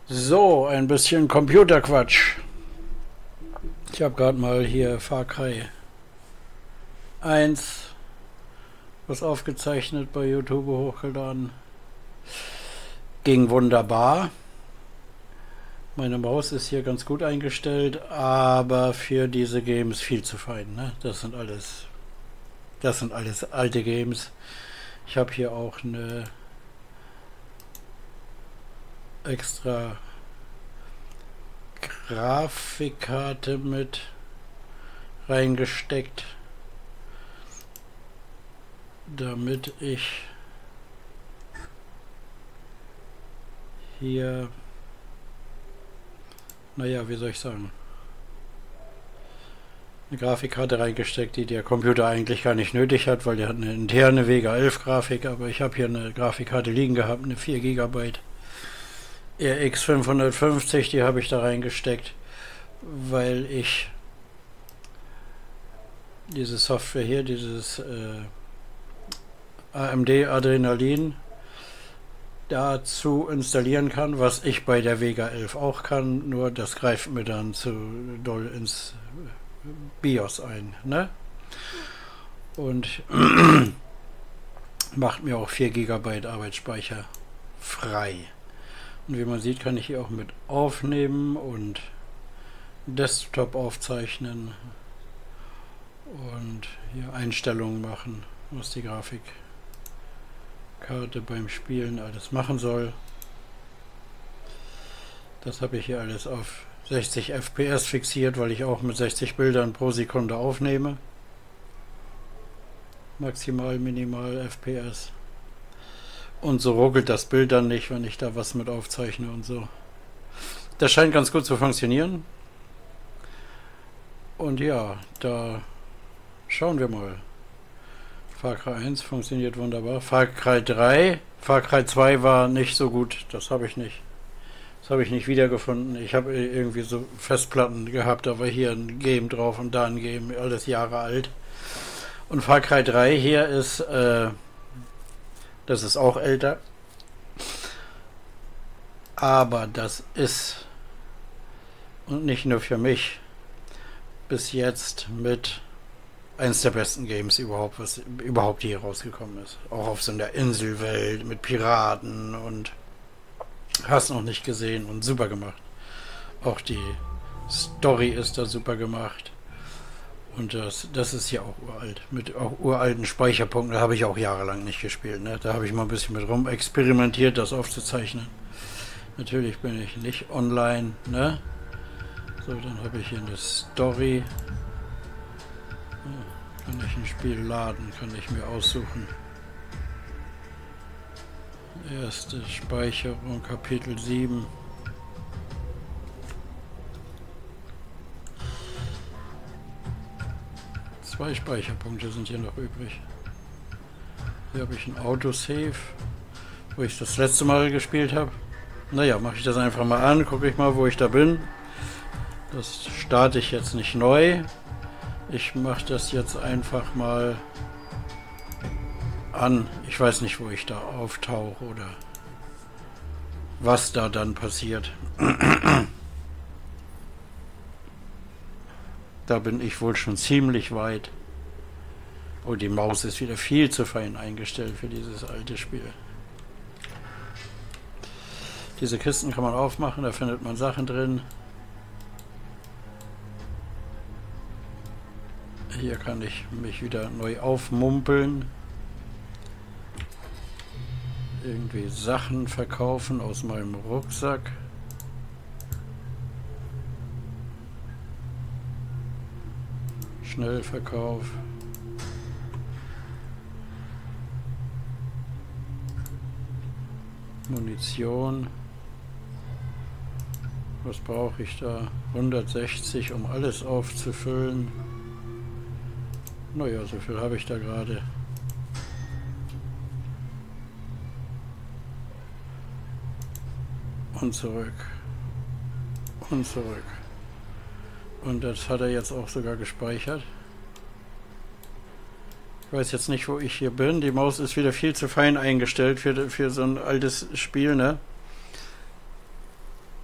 So, ein bisschen Computerquatsch. Ich habe gerade mal hier Far Cry 1 was aufgezeichnet bei YouTube hochgeladen. Ging wunderbar. Meine Maus ist hier ganz gut eingestellt, aber für diese Games viel zu fein. Ne? Das sind alles alte Games. Ich habe hier auch eine extra Grafikkarte mit reingesteckt, damit ich hier, naja, wie soll ich sagen, eine Grafikkarte reingesteckt, die der Computer eigentlich gar nicht nötig hat, weil der hat eine interne Vega 11 Grafik, aber ich habe hier eine Grafikkarte liegen gehabt, eine 4 GB RX 550, die habe ich da reingesteckt, weil ich diese Software hier, dieses AMD Adrenalin dazu installieren kann, was ich bei der Vega 11 auch kann, nur das greift mir dann zu doll ins BIOS ein, ne? Und macht mir auch 4 GB Arbeitsspeicher frei. Und wie man sieht, kann ich hier auch mit aufnehmen und Desktop aufzeichnen und hier Einstellungen machen, was die Grafikkarte beim Spielen alles machen soll. Das habe ich hier alles auf 60 FPS fixiert, weil ich auch mit 60 Bildern pro Sekunde aufnehme. Maximal, minimal FPS. Und so ruckelt das Bild dann nicht, wenn ich da was mit aufzeichne und so. Das scheint ganz gut zu funktionieren. Und ja, da schauen wir mal. Far Cry 1 funktioniert wunderbar. Far Cry 3, Far Cry 2 war nicht so gut. Das habe ich nicht. Das habe ich nicht wiedergefunden. Ich habe irgendwie so Festplatten gehabt, da war hier ein Game drauf und da ein Game, alles Jahre alt. Und Far Cry 3 hier ist, das ist auch älter. Aber das ist, und nicht nur für mich, bis jetzt mit eins der besten Games überhaupt, was überhaupt hier rausgekommen ist. Auch auf so einer Inselwelt mit Piraten und hast noch nicht gesehen und super gemacht. Auch die Story ist da super gemacht. Und das ist ja auch uralt. Mit auch uralten Speicherpunkten, da habe ich auch jahrelang nicht gespielt. Ne? Da habe ich mal ein bisschen mit rum experimentiert, das aufzuzeichnen. Natürlich bin ich nicht online. Ne? So, dann habe ich hier eine Story. Ja, kann ich ein Spiel laden, kann ich mir aussuchen. Erste Speicherung, Kapitel 7. Zwei Speicherpunkte sind hier noch übrig. Hier habe ich ein Autosave, wo ich das letzte Mal gespielt habe. Naja, mache ich das einfach mal an, gucke ich mal, wo ich da bin. Das starte ich jetzt nicht neu. Ich mache das jetzt einfach mal an. Ich weiß nicht, wo ich da auftauche oder was da dann passiert. Da bin ich wohl schon ziemlich weit. Oh, die Maus ist wieder viel zu fein eingestellt für dieses alte Spiel. Diese Kisten kann man aufmachen, da findet man Sachen drin. Hier kann ich mich wieder neu aufmumpeln. Irgendwie Sachen verkaufen aus meinem Rucksack. Schnellverkauf. Munition. Was brauche ich da? 160, um alles aufzufüllen. Naja, so viel habe ich da gerade. Und zurück. Und zurück. Und das hat er jetzt auch sogar gespeichert. Ich weiß jetzt nicht, wo ich hier bin. Die Maus ist wieder viel zu fein eingestellt für so ein altes Spiel, ne?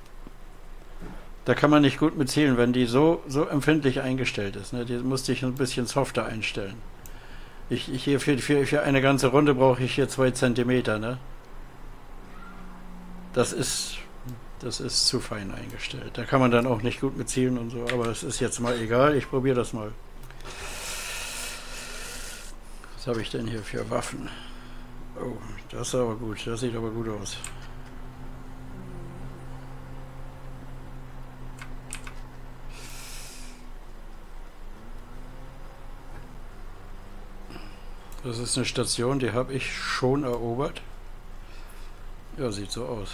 Da kann man nicht gut mit zielen, wenn die so empfindlich eingestellt ist. Ne? Die musste ich ein bisschen softer einstellen. Ich hier für eine ganze Runde brauche ich hier 2 Zentimeter. Ne? Das ist, das ist zu fein eingestellt. Da kann man dann auch nicht gut mit zielen und so. Aber es ist jetzt mal egal. Ich probiere das mal. Was habe ich denn hier für Waffen? Oh, das ist aber gut. Das sieht aber gut aus. Das ist eine Station, die habe ich schon erobert. Ja, sieht so aus.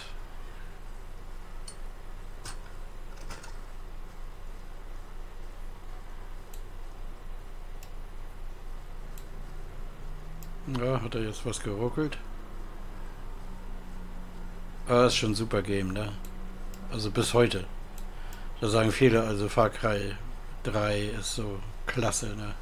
Ja, hat er jetzt was geruckelt? Aber das ist schon ein super Game, ne? Also bis heute. Da sagen viele, also Far Cry 3 ist so klasse, ne?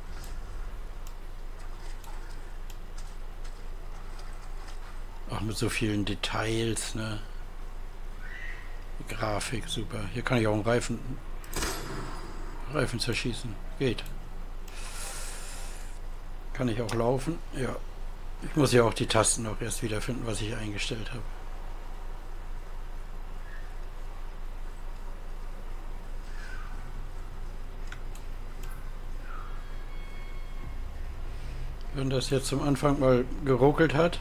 Auch mit so vielen Details, ne? Die Grafik, super. Hier kann ich auch einen Reifen zerschießen. Geht. Kann ich auch laufen? Ja. Ich muss ja auch die Tasten noch erst wiederfinden, was ich eingestellt habe. Wenn das jetzt zum Anfang mal geruckelt hat,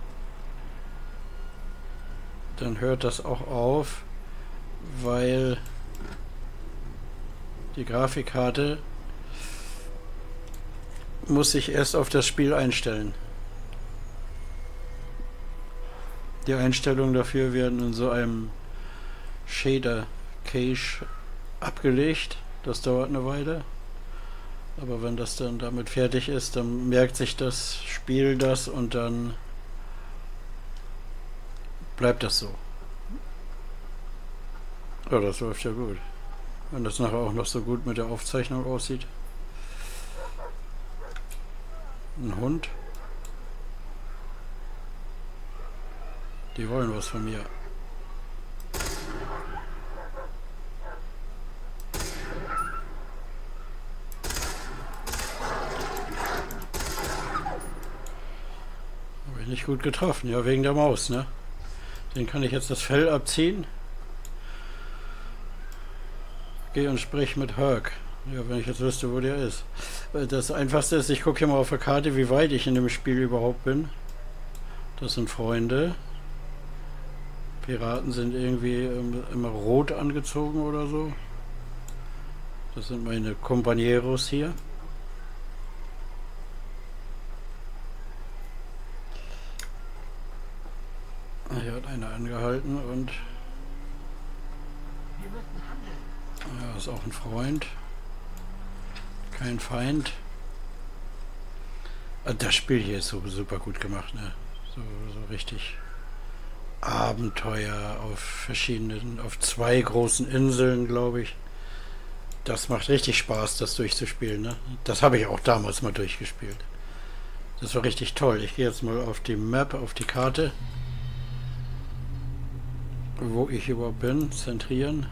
dann hört das auch auf, weil die Grafikkarte muss sich erst auf das Spiel einstellen. Die Einstellungen dafür werden in so einem Shader Cache abgelegt. Das dauert eine Weile. Aber wenn das dann damit fertig ist, dann merkt sich das Spiel das und dann bleibt das so. Ja, das läuft ja gut. Wenn das nachher auch noch so gut mit der Aufzeichnung aussieht. Ein Hund. Die wollen was von mir. Habe ich nicht gut getroffen. Ja, wegen der Maus, ne? Den kann ich jetzt das Fell abziehen. Geh und sprich mit Herc. Ja, wenn ich jetzt wüsste, wo der ist. Das Einfachste ist, ich gucke hier mal auf der Karte, wie weit ich in dem Spiel überhaupt bin. Das sind Freunde. Piraten sind irgendwie immer rot angezogen oder so. Das sind meine Companeros hier. Hier hat einer angehalten und ja, ist auch ein Freund. Kein Feind. Das Spiel hier ist so super gut gemacht, ne? So richtig Abenteuer auf verschiedenen, auf 2 großen Inseln, glaube ich. Das macht richtig Spaß, das durchzuspielen, ne? Das habe ich auch damals mal durchgespielt. Das war richtig toll. Ich gehe jetzt mal auf die Map, auf die Karte, wo ich überhaupt bin. Zentrieren.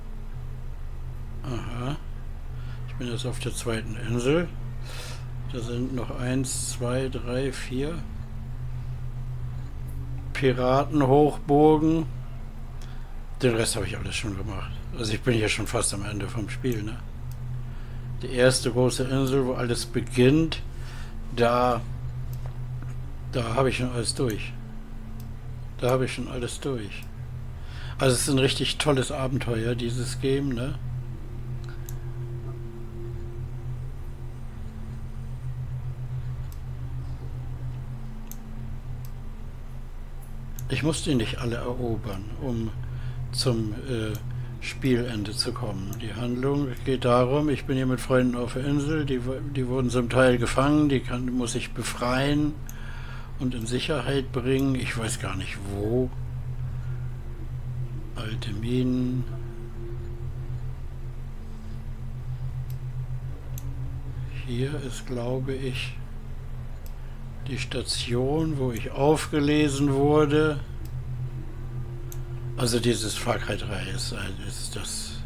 Aha. Ich bin jetzt auf der 2. Insel. Da sind noch 1, 2, 3, 4 Piratenhochburgen. Den Rest habe ich alles schon gemacht. Also ich bin hier schon fast am Ende vom Spiel, ne? Die erste große Insel, wo alles beginnt, da habe ich schon alles durch. Da habe ich schon alles durch. Also es ist ein richtig tolles Abenteuer, dieses Game, ne? Ich muss die nicht alle erobern, um zum Spielende zu kommen. Die Handlung geht darum, ich bin hier mit Freunden auf der Insel, die wurden zum Teil gefangen, muss ich befreien und in Sicherheit bringen. Ich weiß gar nicht wo. Alte Minen. Hier ist, glaube ich, die Station, wo ich aufgelesen wurde. Also dieses Far Cry 3 ist das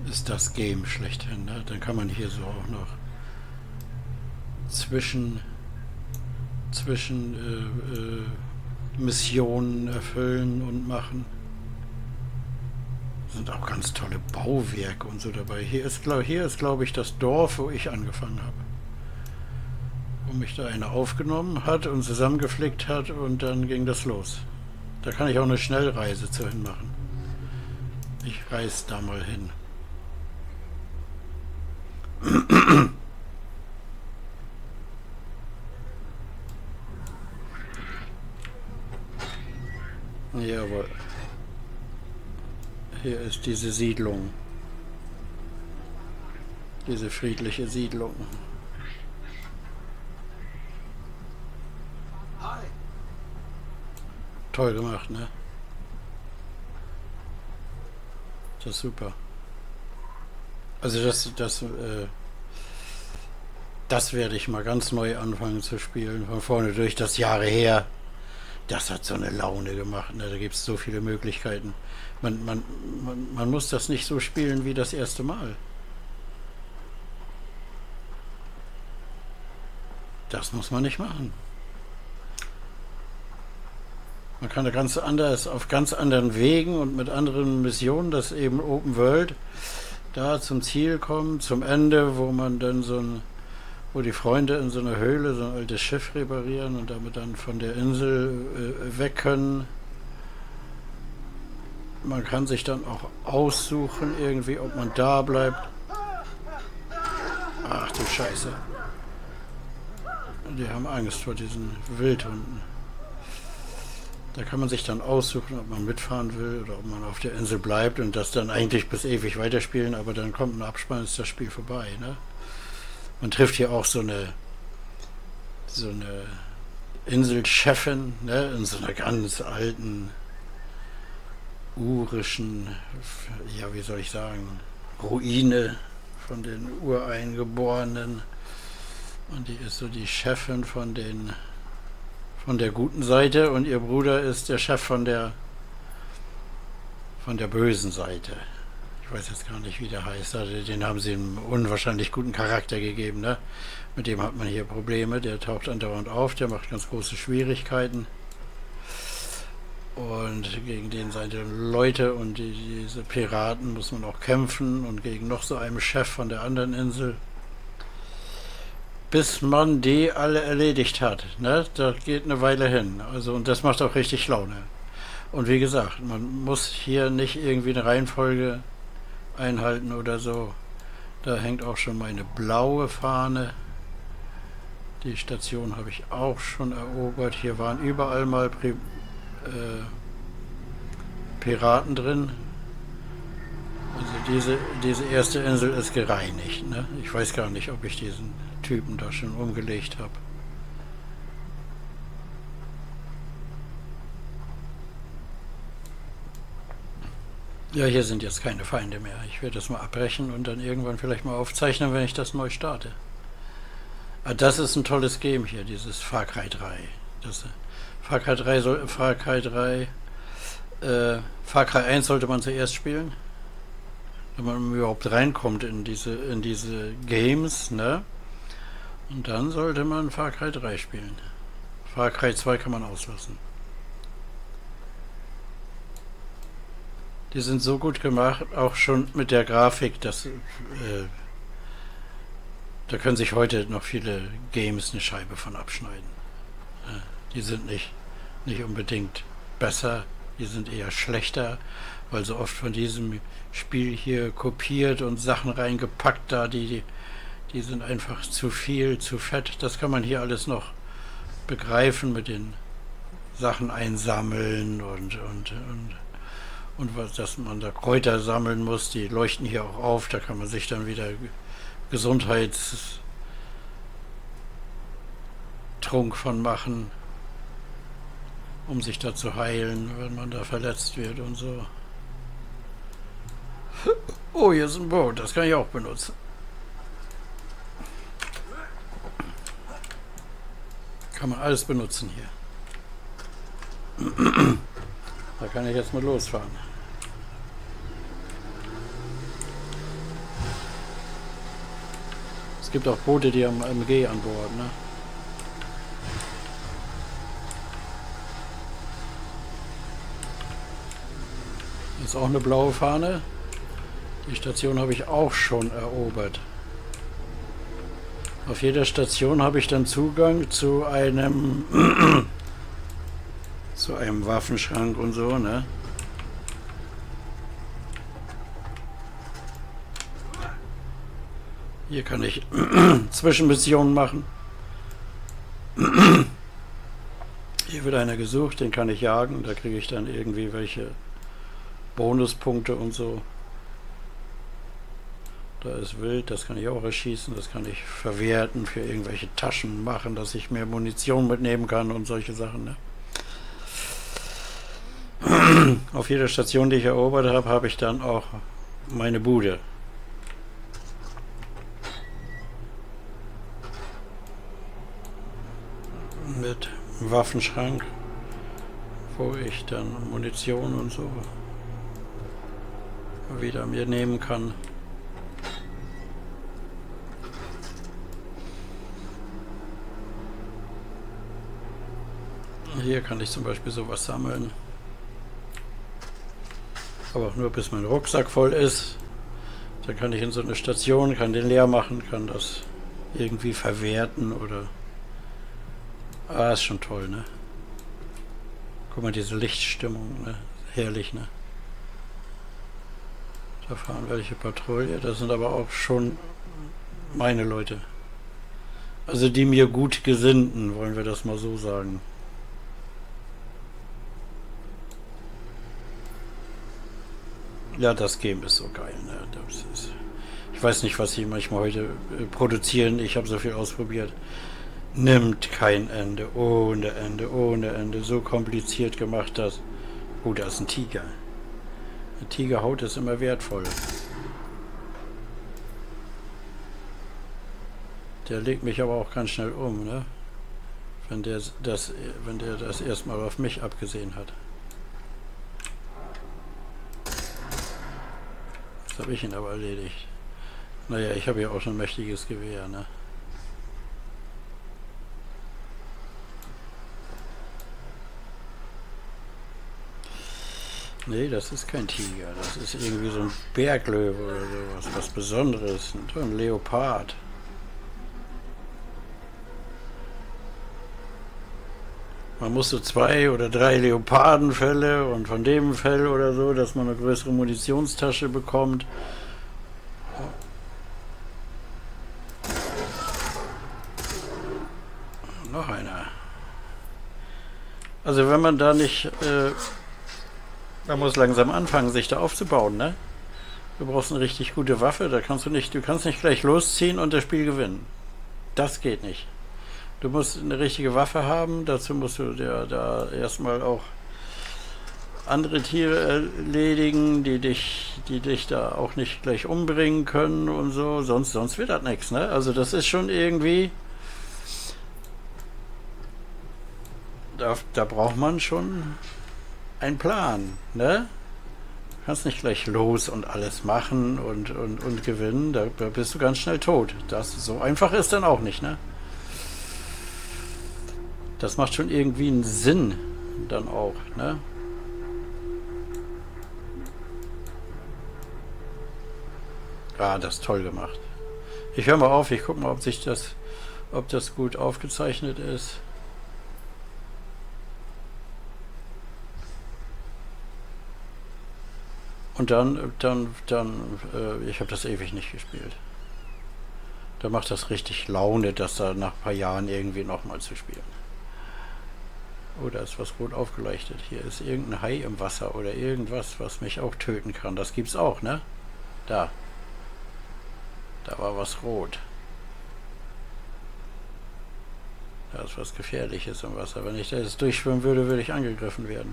ist das Game schlechthin. Ne? Dann kann man hier so auch noch zwischen Missionen erfüllen und machen. Sind auch ganz tolle Bauwerke und so dabei. Hier ist, glaube ich, das Dorf, wo ich angefangen habe. Wo mich da einer aufgenommen hat und zusammengeflickt hat und dann ging das los. Da kann ich auch eine Schnellreise zu hin machen. Ich reise da mal hin. Jawohl. Hier ist diese Siedlung. Diese friedliche Siedlung. Toll gemacht, ne? Das ist super. Also das werde ich mal ganz neu anfangen zu spielen. Von vorne durch, das Jahre her. Das hat so eine Laune gemacht. Ne? Da gibt es so viele Möglichkeiten. Man muss das nicht so spielen wie das erste Mal. Das muss man nicht machen. Man kann da ganz anders, auf ganz anderen Wegen und mit anderen Missionen, das eben Open World, da zum Ziel kommen, zum Ende, wo man dann wo die Freunde in so einer Höhle so ein altes Schiff reparieren und damit dann von der Insel weg können. Man kann sich dann auch aussuchen, irgendwie, ob man da bleibt. Ach du Scheiße. Die haben Angst vor diesen Wildhunden. Da kann man sich dann aussuchen, ob man mitfahren will oder ob man auf der Insel bleibt und das dann eigentlich bis ewig weiterspielen, aber dann kommt ein Abspann, ist das Spiel vorbei. Ne? Man trifft hier auch so eine Inselchefin, ne? In so einer ganz alten, urischen, ja wie soll ich sagen, Ruine von den Ureingeborenen. Und die ist so die Chefin von der guten Seite und ihr Bruder ist der Chef von der bösen Seite. Ich weiß jetzt gar nicht, wie der heißt. Also den haben sie einen unwahrscheinlich guten Charakter gegeben. Ne? Mit dem hat man hier Probleme. Der taucht andauernd auf, der macht ganz große Schwierigkeiten. Und gegen den seine Leute und diese Piraten muss man auch kämpfen und gegen noch so einen Chef von der anderen Insel. Bis man die alle erledigt hat. Ne? Da geht eine Weile hin. Also, und das macht auch richtig Laune. Und wie gesagt, man muss hier nicht irgendwie eine Reihenfolge einhalten oder so. Da hängt auch schon meine blaue Fahne. Die Station habe ich auch schon erobert. Hier waren überall mal Piraten drin. Also diese erste Insel ist gereinigt. Ne? Ich weiß gar nicht, ob ich diesen Typen da schon umgelegt habe. Ja, hier sind jetzt keine Feinde mehr. Ich werde das mal abbrechen und dann irgendwann vielleicht mal aufzeichnen, wenn ich das neu starte. Ah, das ist ein tolles Game hier, dieses Far Cry 3. Far Cry 1 sollte man zuerst spielen, wenn man überhaupt reinkommt in diese Games, ne? Und dann sollte man Far Cry 3 spielen. Far Cry 2 kann man auslassen. Die sind so gut gemacht, auch schon mit der Grafik, dass da können sich heute noch viele Games eine Scheibe von abschneiden. Die sind nicht unbedingt besser, die sind eher schlechter, weil so oft von diesem Spiel hier kopiert und Sachen reingepackt da, die sind einfach zu viel, zu fett. Das kann man hier alles noch begreifen mit den Sachen einsammeln und was, dass man da Kräuter sammeln muss, die leuchten hier auch auf, da kann man sich dann wieder Gesundheitstrunk von machen, um sich da zu heilen, wenn man da verletzt wird und so. Oh, hier ist ein Boot, das kann ich auch benutzen. Kann man alles benutzen hier. Da kann ich jetzt mal losfahren. Es gibt auch Boote, die haben MG an Bord, ne? Das ist auch eine blaue Fahne. Die Station habe ich auch schon erobert. Auf jeder Station habe ich dann Zugang zu einem zu einem Waffenschrank und so, ne? Hier kann ich Zwischenmissionen machen. Hier wird einer gesucht, den kann ich jagen. Da kriege ich dann irgendwie welche Bonuspunkte und so. Da ist wild, das kann ich auch erschießen. Das kann ich verwerten, für irgendwelche Taschen machen, dass ich mehr Munition mitnehmen kann und solche Sachen, ne? Auf jeder Station, die ich erobert habe, habe ich dann auch meine Bude. Mit Waffenschrank, wo ich dann Munition und so wieder mir nehmen kann. Hier kann ich zum Beispiel sowas sammeln. Aber auch nur bis mein Rucksack voll ist. Dann kann ich in so eine Station, kann den leer machen, kann das irgendwie verwerten oder... Ah, ist schon toll, ne? Guck mal, diese Lichtstimmung, ne? Herrlich, ne? Da fahren welche Patrouille. Das sind aber auch schon meine Leute. Also die mir gut gesinnten, wollen wir das mal so sagen. Ja, das Game ist so geil, ne? Das ist, ich weiß nicht, was sie manchmal heute produzieren. Ich habe so viel ausprobiert. Nimmt kein Ende, ohne Ende, ohne Ende. So kompliziert gemacht, dass... Oh, da ist ein Tiger. Eine Tigerhaut ist immer wertvoll. Der legt mich aber auch ganz schnell um, ne? Wenn der das erstmal auf mich abgesehen hat. Jetzt habe ich ihn aber erledigt. Naja, ich habe ja auch schon ein mächtiges Gewehr, ne? Nee, das ist kein Tiger. Das ist irgendwie so ein Berglöwe oder sowas. Was Besonderes. Ein Leopard. Man muss so 2 oder 3 Leopardenfelle und von dem Fell oder so, dass man eine größere Munitionstasche bekommt. Noch einer. Also wenn man da nicht... man muss langsam anfangen, sich da aufzubauen, ne? Du brauchst eine richtig gute Waffe, du kannst nicht gleich losziehen und das Spiel gewinnen. Das geht nicht. Du musst eine richtige Waffe haben, dazu musst du da erstmal auch andere Tiere erledigen, die dich da auch nicht gleich umbringen können und so, sonst wird das nichts, ne? Also das ist schon irgendwie... Da braucht man schon einen Plan, ne? Du kannst nicht gleich los und alles machen und gewinnen, da bist du ganz schnell tot. Das so einfach ist dann auch nicht, ne? Das macht schon irgendwie einen Sinn dann auch, ne? Ah, das ist toll gemacht. Ich höre mal auf, ich gucke mal, ob das gut aufgezeichnet ist. Und ich habe das ewig nicht gespielt. Da macht das richtig Laune, das da nach ein paar Jahren irgendwie nochmal zu spielen. Oh, da ist was rot aufgeleuchtet. Hier ist irgendein Hai im Wasser oder irgendwas, was mich auch töten kann. Das gibt's auch, ne? Da. Da war was rot. Da ist was Gefährliches im Wasser. Wenn ich da jetzt durchschwimmen würde, würde ich angegriffen werden.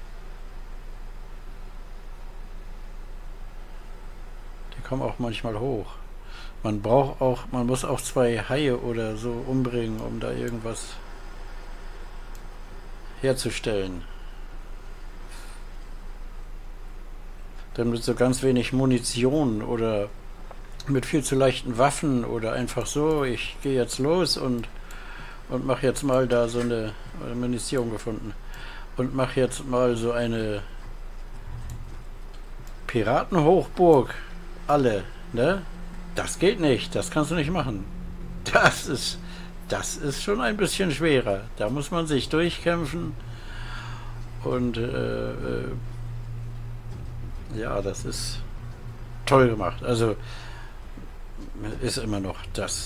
Die kommen auch manchmal hoch. Man muss auch 2 Haie oder so umbringen, um da irgendwas herzustellen. Dann mit so ganz wenig Munition oder mit viel zu leichten Waffen oder einfach so, ich gehe jetzt los und mache jetzt mal da so eine Munition gefunden und mache jetzt mal so eine Piratenhochburg. Alle, ne? Das geht nicht, das kannst du nicht machen. Das ist, das ist schon ein bisschen schwerer. Da muss man sich durchkämpfen und ja, das ist toll gemacht. Also ist immer noch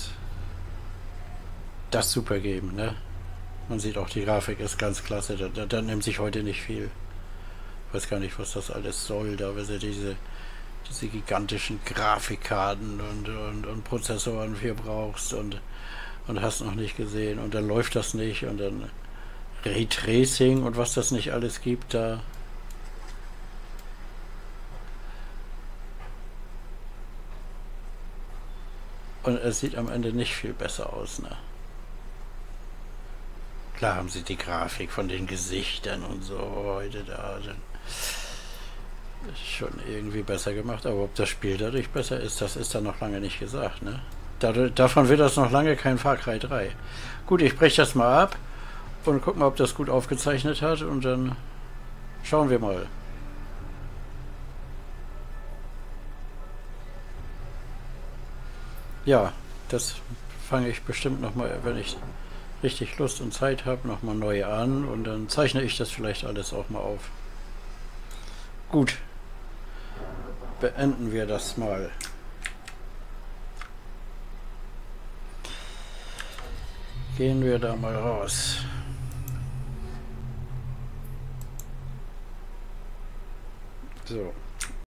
das Super Game, ne? Man sieht auch, die Grafik ist ganz klasse. Da nimmt sich heute nicht viel. Ich weiß gar nicht, was das alles soll. Da wir diese gigantischen Grafikkarten und Prozessoren für brauchst und hast noch nicht gesehen. Und dann läuft das nicht. Und dann Raytracing und was das nicht alles gibt da. Und es sieht am Ende nicht viel besser aus, ne? Klar haben sie die Grafik von den Gesichtern und so heute da. Ist schon irgendwie besser gemacht, aber ob das Spiel dadurch besser ist, das ist dann noch lange nicht gesagt, ne? Davon wird das noch lange kein Far Cry 3. Gut, ich breche das mal ab und guck mal, ob das gut aufgezeichnet hat und dann schauen wir mal. Ja, das fange ich bestimmt nochmal, wenn ich richtig Lust und Zeit habe, nochmal neu an und dann zeichne ich das vielleicht alles auch mal auf. Gut, beenden wir das mal. Gehen wir da mal raus. So.